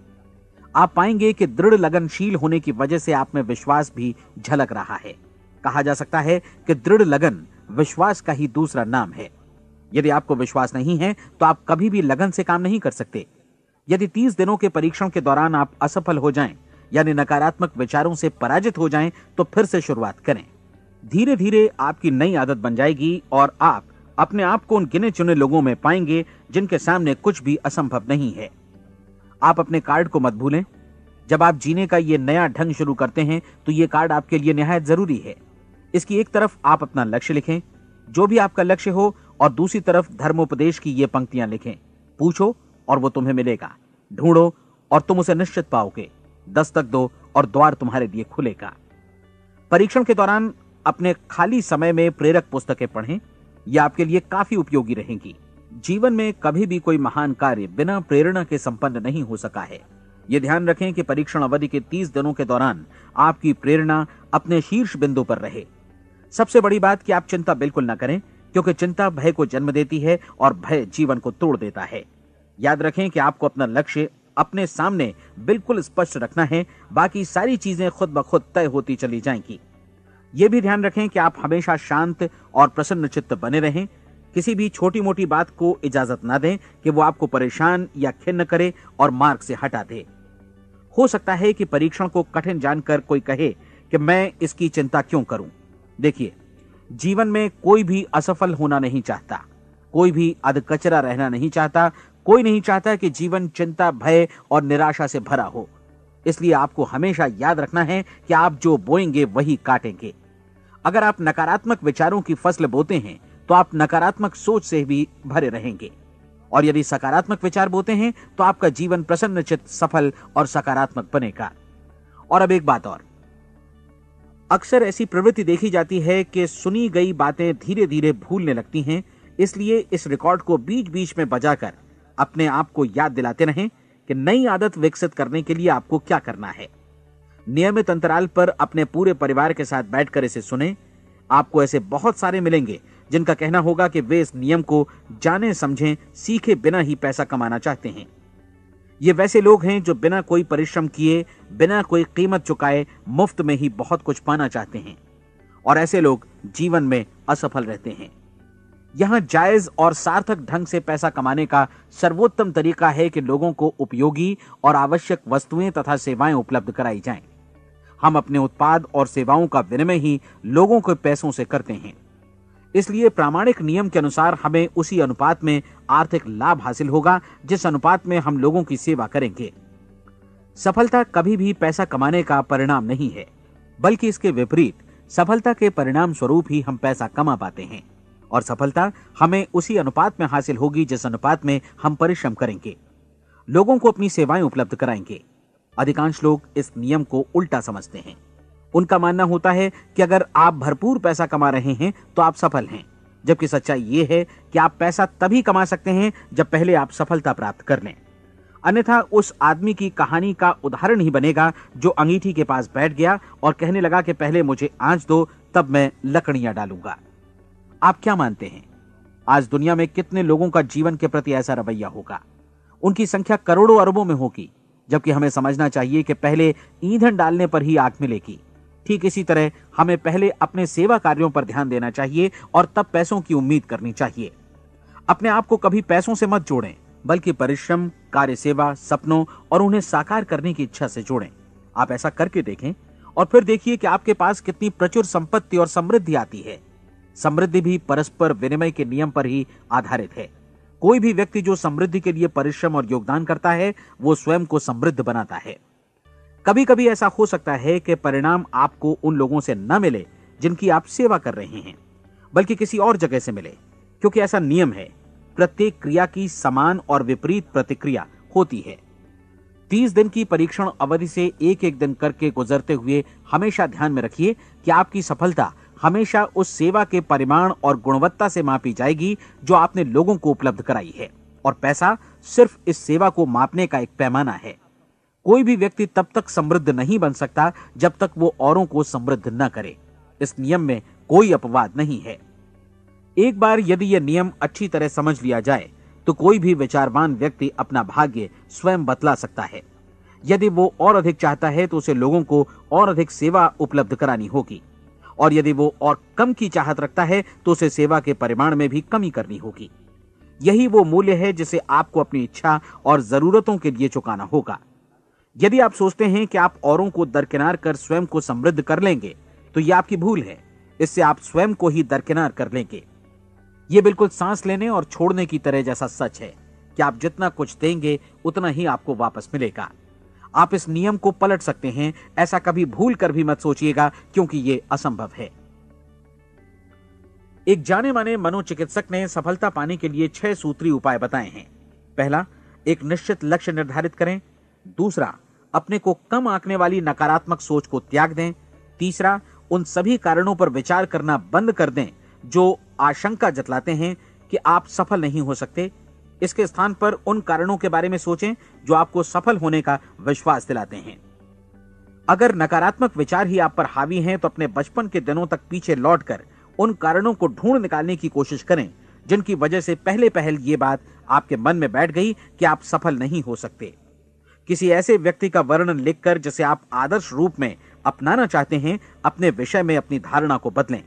आप पाएंगे कि दृढ़ लगनशील होने की वजह से आप में विश्वास भी झलक रहा है। कहा जा सकता है कि दृढ़ लगन विश्वास का ही दूसरा नाम है। यदि आपको विश्वास नहीं है तो आप कभी भी लगन से काम नहीं कर सकते। यदि 30 दिनों के परीक्षण के दौरान आप असफल हो जाएं, यानी नकारात्मक विचारों से पराजित हो जाएं, तो फिर से शुरुआत करें। धीरे धीरे आपकी नई आदत बन जाएगी और आप अपने आप को उन गिने चुने लोगों में पाएंगे जिनके सामने कुछ भी असंभव नहीं है। आप अपने कार्ड को मत भूलें। जब आप जीने का ये नया ढंग शुरू करते हैं तो ये कार्ड आपके लिए निहायत जरूरी है। इसकी एक तरफ आप अपना लक्ष्य लिखें, जो भी आपका लक्ष्य हो, और दूसरी तरफ धर्मोपदेश की ये पंक्तियां लिखें। पूछो और वो तुम्हें मिलेगा। ढूंढो और तुम उसे निश्चित पाओगे। दस्तक दो और द्वार तुम्हारे लिए खुलेगा। परीक्षण के दौरान अपने खाली समय में प्रेरक पुस्तकें पढ़ें। यह आपके लिए काफी उपयोगी रहेंगी। जीवन में कभी भी कोई महान कार्य बिना प्रेरणा के संपन्न नहीं हो सका है। यह ध्यान रखें कि परीक्षण अवधि के 30 दिनों के दौरान आपकी प्रेरणा अपने शीर्ष बिंदु पर रहे। सबसे बड़ी बात कि आप चिंता बिल्कुल न करें, क्योंकि चिंता भय को जन्म देती है और भय जीवन को तोड़ देता है। याद रखें कि आपको अपना लक्ष्य अपने सामने बिल्कुल स्पष्ट रखना है। बाकी सारी चीजें खुद ब खुद तय होती चली जाएंगी। यह भी ध्यान रखें कि आप हमेशा शांत और प्रसन्न चित्त बने रहें। किसी भी छोटी मोटी बात को इजाजत ना दें कि वो आपको परेशान या खिन्न करे और मार्ग से हटा दे। हो सकता है कि परीक्षण को कठिन जानकर कोई कहे कि मैं इसकी चिंता क्यों करूं। देखिए, जीवन में कोई भी असफल होना नहीं चाहता, कोई भी अधकचरा रहना नहीं चाहता, कोई नहीं चाहता कि जीवन चिंता, भय और निराशा से भरा हो। इसलिए आपको हमेशा याद रखना है कि आप जो बोएंगे वही काटेंगे। अगर आप नकारात्मक विचारों की फसल बोते हैं तो आप नकारात्मक सोच से भी भरे रहेंगे, और यदि सकारात्मक विचार बोते हैं तो आपका जीवन प्रसन्नचित्त, सफल और सकारात्मक बनेगा। और अब एक बात और, अक्सर ऐसी प्रवृत्ति देखी जाती है कि सुनी गई बातें धीरे धीरे भूलने लगती हैं। इसलिए इस रिकॉर्ड को बीच बीच में बजाकर अपने आप को याद दिलाते रहें कि नई आदत विकसित करने के लिए आपको क्या करना है। नियमित अंतराल पर अपने पूरे परिवार के साथ बैठकर इसे सुनें। आपको ऐसे बहुत सारे मिलेंगे जिनका कहना होगा कि वे इस नियम को जाने समझें सीखे बिना ही पैसा कमाना चाहते हैं। ये वैसे लोग हैं जो बिना कोई परिश्रम किए, बिना कोई कीमत चुकाए मुफ्त में ही बहुत कुछ पाना चाहते हैं, और ऐसे लोग जीवन में असफल रहते हैं। यहां जायज और सार्थक ढंग से पैसा कमाने का सर्वोत्तम तरीका है कि लोगों को उपयोगी और आवश्यक वस्तुएं तथा सेवाएं उपलब्ध कराई जाएं। हम अपने उत्पाद और सेवाओं का विनिमय ही लोगों के पैसों से करते हैं। इसलिए प्रामाणिक नियम के अनुसार हमें उसी अनुपात में आर्थिक लाभ हासिल होगा जिस अनुपात में हम लोगों की सेवा करेंगे। सफलता कभी भी पैसा कमाने का परिणाम नहीं है, बल्कि इसके विपरीत सफलता के परिणाम स्वरूप ही हम पैसा कमा पाते हैं, और सफलता हमें उसी अनुपात में हासिल होगी जिस अनुपात में हम परिश्रम करेंगे, लोगों को अपनी सेवाएं उपलब्ध कराएंगे। अधिकांश लोग इस नियम को उल्टा समझते हैं। उनका मानना होता है कि अगर आप भरपूर पैसा कमा रहे हैं तो आप सफल हैं, जबकि सच्चाई यह है कि आप पैसा तभी कमा सकते हैं जब पहले आप सफलता प्राप्त कर लें। अन्यथा उस आदमी की कहानी का उदाहरण ही बनेगा जो अंगीठी के पास बैठ गया और कहने लगा कि पहले मुझे आंच दो, तब मैं लकड़ियां डालूंगा। आप क्या मानते हैं, आज दुनिया में कितने लोगों का जीवन के प्रति ऐसा रवैया होगा? उनकी संख्या करोड़ों अरबों में होगी, जबकि हमें समझना चाहिए कि पहले ईंधन डालने पर ही आग मिलेगी। ठीक इसी तरह हमें पहले अपने सेवा कार्यों पर ध्यान देना चाहिए और तब पैसों की उम्मीद करनी चाहिए। अपने आप को कभी पैसों से मत जोड़ें, बल्कि परिश्रम, कार्य सेवा, सपनों और उन्हें साकार करने की इच्छा से जोड़ें। आप ऐसा करके देखें और फिर देखिए कि आपके पास कितनी प्रचुर संपत्ति और समृद्धि आती है। समृद्धि भी परस्पर विनिमय के नियम पर ही आधारित है। कोई भी व्यक्ति जो समृद्धि के लिए परिश्रम और योगदान करता है, वो स्वयं को समृद्ध बनाता है। कभी कभी ऐसा हो सकता है कि परिणाम आपको उन लोगों से न मिले जिनकी आप सेवा कर रहे हैं, बल्कि किसी और जगह से मिले, क्योंकि ऐसा नियम है, प्रत्येक क्रिया की समान और विपरीत प्रतिक्रिया होती है। 30 दिन की परीक्षण अवधि से एक एक दिन करके गुजरते हुए हमेशा ध्यान में रखिए कि आपकी सफलता हमेशा उस सेवा के परिमाण और गुणवत्ता से मापी जाएगी जो आपने लोगों को उपलब्ध कराई है, और पैसा सिर्फ इस सेवा को मापने का एक पैमाना है। कोई भी व्यक्ति तब तक समृद्ध नहीं बन सकता जब तक वो औरों को समृद्ध न करे। इस नियम में कोई अपवाद नहीं है। एक बार यदि यह नियम अच्छी तरह समझ लिया जाए तो कोई भी विचारवान व्यक्ति अपना भाग्य स्वयं बतला सकता है। यदि वो और अधिक चाहता है तो उसे लोगों को और अधिक सेवा उपलब्ध करानी होगी, और यदि वो और कम की चाहत रखता है तो उसे सेवा के परिमाण में भी कमी करनी होगी। यही वो मूल्य है जिसे आपको अपनी इच्छा और जरूरतों के लिए चुकाना होगा। यदि आप सोचते हैं कि आप औरों को दरकिनार कर स्वयं को समृद्ध कर लेंगे तो यह आपकी भूल है। इससे आप स्वयं को ही दरकिनार कर लेंगे। यह बिल्कुल सांस लेने और छोड़ने की तरह जैसा सच है कि आप जितना कुछ देंगे उतना ही आपको वापस मिलेगा। आप इस नियम को पलट सकते हैं, ऐसा कभी भूल कर भी मत सोचिएगा, क्योंकि यह असंभव है। एक जाने माने मनोचिकित्सक ने सफलता पाने के लिए 6 सूत्री उपाय बताए हैं। पहला, एक निश्चित लक्ष्य निर्धारित करें। दूसरा, अपने को कम आंकने वाली नकारात्मक सोच को त्याग दें। तीसरा, उन सभी कारणों पर विचार करना बंद कर दें जो आशंका जतलाते हैं कि आप सफल नहीं हो सकते। इसके स्थान पर उन कारणों के बारे में सोचें जो आपको सफल होने का विश्वास दिलाते हैं। अगर नकारात्मक विचार ही आप पर हावी हैं तो अपने बचपन के दिनों तक पीछे लौटकर उन कारणों को ढूंढ निकालने की कोशिश करें जिनकी वजह से पहले पहल ये बात आपके मन में बैठ गई कि आप सफल नहीं हो सकते। किसी ऐसे व्यक्ति का वर्णन लिखकर जिसे आप आदर्श रूप में अपनाना चाहते हैं, अपने विषय में अपनी धारणा को बदलें।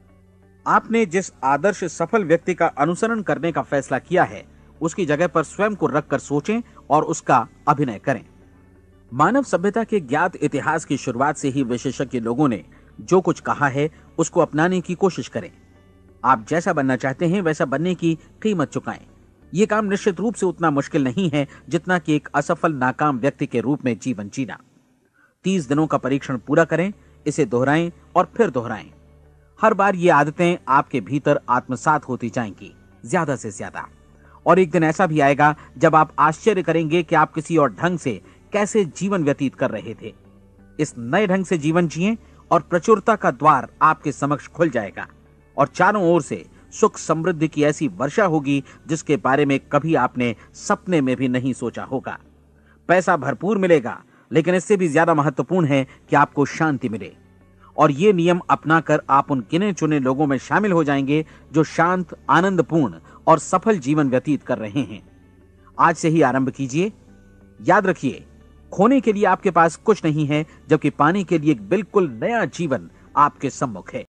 आपने जिस आदर्श सफल व्यक्ति का अनुसरण करने का फैसला किया है, उसकी जगह पर स्वयं को रखकर सोचें और उसका अभिनय करें। मानव सभ्यता के ज्ञात इतिहास की शुरुआत से ही विशेषज्ञ लोगों ने जो कुछ कहा है उसको अपनाने की कोशिश करें। आप जैसा बनना चाहते हैं वैसा बनने की कीमत चुकाएं। यह काम निश्चित रूप से उतना मुश्किल नहीं है जितना कि एक असफल नाकाम व्यक्ति के रूप में जीवन जीना। 30 दिनों का परीक्षण पूरा करें, इसे दोहराएं और फिर दोहराएं। हर बार ये आदतें आपके भीतर आत्मसात होती जाएंगी, ज्यादा से ज्यादा। और एक दिन ऐसा भी आएगा जब आप आश्चर्य करेंगे कि आप किसी और ढंग से कैसे जीवन व्यतीत कर रहे थे। इस नए ढंग से जीवन जिएं और प्रचुरता का द्वार आपके समक्ष खुल जाएगा और चारों ओर से सुख समृद्धि की ऐसी वर्षा होगी जिसके बारे में कभी आपने सपने में भी नहीं सोचा होगा। पैसा भरपूर मिलेगा, लेकिन इससे भी ज्यादा महत्वपूर्ण है कि आपको शांति मिले। और ये नियम अपनाकर आप उन गिने चुने लोगों में शामिल हो जाएंगे जो शांत, आनंदपूर्ण और सफल जीवन व्यतीत कर रहे हैं। आज से ही आरंभ कीजिए। याद रखिए, खोने के लिए आपके पास कुछ नहीं है, जबकि पाने के लिए एक बिल्कुल नया जीवन आपके सम्मुख है।